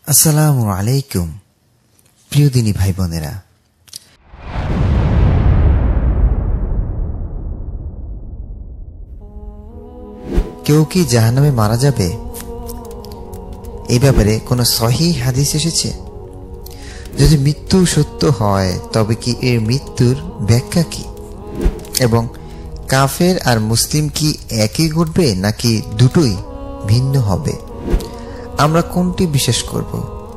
আসসালামু আলাইকুম প্রিয় দিনী ভাই বোনেরা, কেউ কি জাহান্নামে মারা যাবে এই ব্যাপারে কোন সহিহ হাদিস এসেছে? যদি মৃত্যু সত্য হয় তবে কি এর মৃত্যুর ব্যাখ্যা কি, এবং কাফের আর মুসলিম কি একই ঘটবে নাকি দুটোই ভিন্ন হবে? আমরা কোনটি বিশ্বাস করব?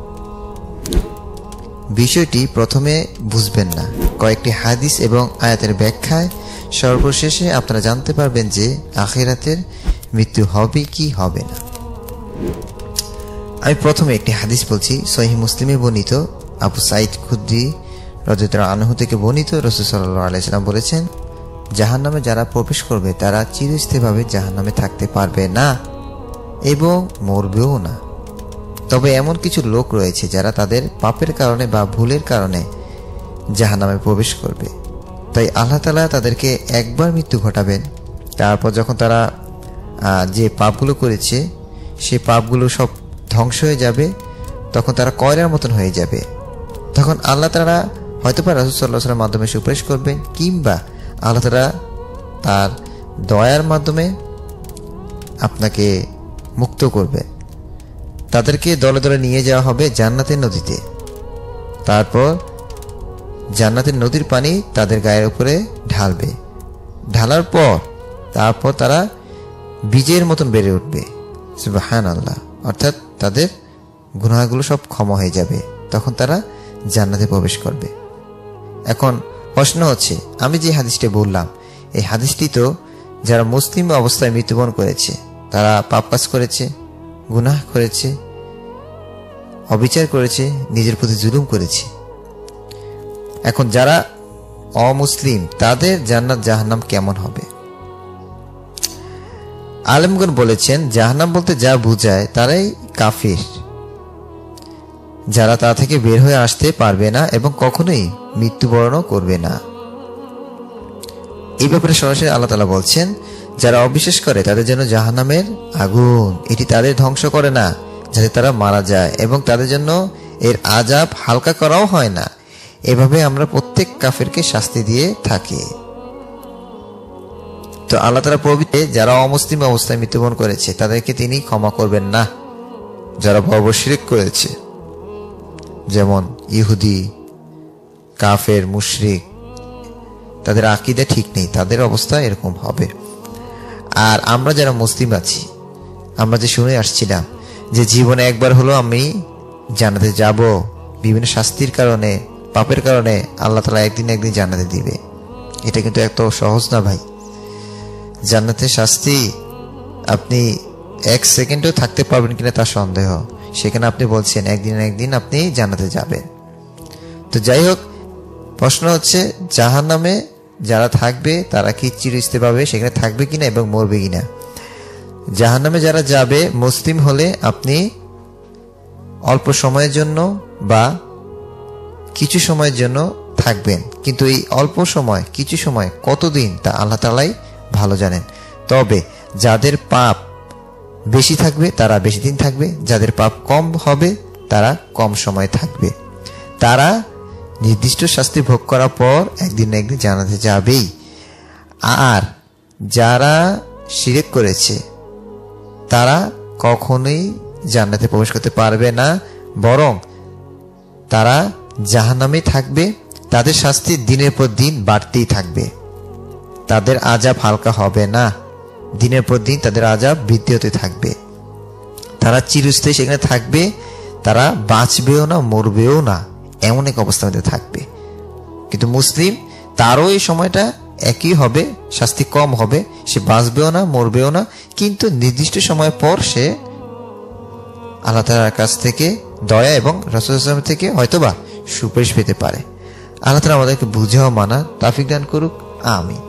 বিষয়টি প্রথমে বুঝবেন না, কয়েকটি হাদিস এবং আয়াতের ব্যাখ্যায় সর্বশেষে আপনারা জানতে পারবেন যে আখিরাতের মৃত্যু হবে কি হবে না। আমি প্রথমে একটি হাদিস বলছি। সহিহ মুসলিমে বর্ণিত আবু সাঈদ খুদরি রাদিয়াল্লাহু আনহু থেকে বর্ণিত, রাসূল সাল্লাল্লাহু আলাইহি ওয়াসাল্লাম বলেছেন, জাহান্নামে যারা প্রবেশ করবে তারা চিরস্থায়ীভাবে জাহান্নামে থাকতে পারবে না এবং মরবেও না। তবে এমন কিছু লোক রয়েছে যারা তাদের পাপের কারণে বা ভুলের কারণে জাহান্নামে প্রবেশ করবে। তাই আল্লাহ তাআলা তাদেরকে একবার মৃত্যু ঘটাবেন, তারপর যখন তারা যে পাপগুলো করেছে সেই পাপগুলো সব ধ্বংস হয়ে যাবে, তখন তারা কয়লার মতন হয়ে যাবে। তখন আল্লাহ তাআলা হয়তো বা রাসূল সাল্লাল্লাহু আলাইহি ওয়াসাল্লামের মাধ্যমে সুপারিশ করবেন, কিংবা আল্লাহ তাআলা তার দয়ার মাধ্যমে আপনাকে মুক্ত করবে। তাদেরকে দলে দলে নিয়ে যাওয়া হবে জান্নাতের নদীতে। তারপর জান্নাতের নদীর পানি তাদের গায়ের উপরে ঢালবে। ঢালার পর তারপর তারা বীজের মতন বেড়ে উঠবে। সুবহানাল্লাহ। অর্থাৎ তাদের গুনাহগুলো সব ক্ষমা হয়ে যাবে, তখন তারা জান্নাতে প্রবেশ করবে। এখন প্রশ্ন হচ্ছে, আমি যে হাদিসটি বললাম এই হাদিসটি তো যারা মুসলিম অবস্থায় মৃত্যুবরণ করেছে, তারা পাপ কাজ করেছে, গুনাহ করেছে, অবিচার করেছে, নিজের প্রতি জুলুম করেছে। এখন যারা অমুসলিম তাদের জান্নাত জাহান্নাম কেমন হবে? আলেমগণ বলেছেন, জাহান্নাম বলতে যা বোঝায় তারাই কাফির, যারা তা থেকে বের হয়ে আসতে পারবে না এবং কখনোই মৃত্যুবরণও করবে না। এই ব্যাপারে সরাসরি আল্লাহ তাআলা বলছেন, যারা অবিশ্বাস করে তাদের জন্য জাহান্নামের আগুন, এটি তাদের ধ্বংস করে না যাতে তারা মারা যায়, এবং তাদের জন্য এর আযাব হালকা করাও হয় না। এভাবে আমরা প্রত্যেক কাফেরকে শাস্তি দিয়ে থাকি। তো আল্লাহ তাআলা পবিত্র, যারা অমুসলিম অবস্থায় মৃত্যুবরণ করেছে তাদেরকে তিনি ক্ষমা করবেন না। যারা বড় শিরক করেছে, যেমন ইহুদি, কাফের, মুশরিক, তাদের আকীদা ঠিক নেই, তাদের অবস্থা এরকম হবে। আর আমরা যারা মুসলিম আছি, আমরা যে শুনে আসছিলাম যে জীবনে একবার হলো আমি জান্নাতে যাব, বিভিন্ন শাস্তির কারণে, পাপের কারণে আল্লাহ তাআলা একদিন একদিন জান্নাতে দিবে। এটা কিন্তু এত সহজ না ভাই। জান্নাতের শাস্তি আপনি এক সেকেন্ডও থাকতে পারবেন কিনা তা সন্দেহ। সেখানে আপনি বলছেন একদিন একদিন আপনি জান্নাতে যাবেন। তো যাই হোক, প্রশ্ন হচ্ছে জাহান্নামে যারা থাকবে তারা কি চিরস্থায়ীভাবে সেখানে থাকবে কিনা এবং মরবে কিনা? জাহান্নামে যারা যাবে, মুসলিম হলে আপনি অল্প সময়ের জন্য বা কিছু সময়ের জন্য থাকবেন, কিন্তু এই অল্প সময়, কিছু সময়, কতদিন তা আল্লাহ তাআলাই ভালো জানেন। তবে যাদের পাপ বেশি থাকবে তারা বেশি দিন থাকবে, যাদের পাপ কম হবে তারা কম সময় থাকবে। তারা নির্দিষ্ট শাস্তি ভোগ করার পর একদিন না একদিন জান্নাতে যাবেই। আর যারা শিরক করেছে তারা কখনোই জান্নাতে প্রবেশ করতে পারবে না, বরং তারা জাহান্নামে থাকবে। তাদের শাস্তি দিনের পর দিন বাড়তেই থাকবে, তাদের আযাব হালকা হবে না, দিনের পর দিন তাদের আযাব বৃদ্ধি হতে থাকবে। তারা চিরস্থায়ী সেখানে থাকবে, তারা বাঁচবেও না, মরবেও না, এমন এক অবস্থার মধ্যে থাকবে। কিন্তু মুসলিম, তারও এই সময়টা একই হবে, শাস্তি কম হবে, সে বাঁচবেও না, মরবেও না, কিন্তু নির্দিষ্ট সময় পর সে আল্লাহ তাআলার কাছ থেকে দয়া এবং রাসূল সাল্লাল্লাহু আলাইহি ওয়াসাল্লাম থেকে হয়তোবা সুপারিশ পেতে পারে। আল্লাহ তাআলা আমাদেরকে বুঝাও মানা তৌফিক দান করুক। আমিন।